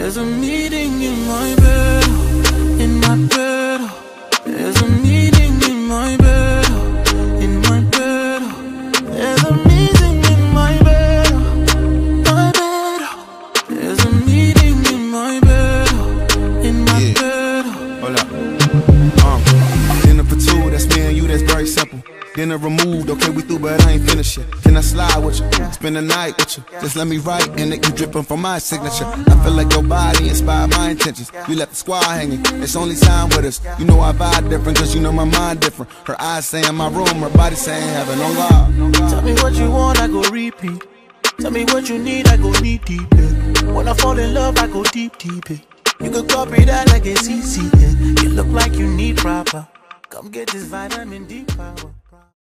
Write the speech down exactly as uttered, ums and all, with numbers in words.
There's a meeting in my bed, in my bed. There's a meeting in my bed, in my bed. There's a meeting in my bed, my bed. There's a meeting in my bed, in my yeah. bed. Hold up. Um, dinner for two, that's me and you, that's very simple. Dinner removed, okay, we through, but I ain't finished yet. Can I slide with you? Spend the night with you? Just let me write, and it keep dripping from my signature. I feel like your body inspired my intentions. You left the squad hanging, it's only time with us. You know I vibe different, cause you know my mind different. Her eyes saying my room, her body saying heaven on God. Tell me what you want, I go repeat. Tell me what you need, I go deep, deep. Yeah. When I fall in love, I go deep, deep. Yeah. You could copy that like it's easy. Yeah. You look like you need proper. Come get this vitamin D power.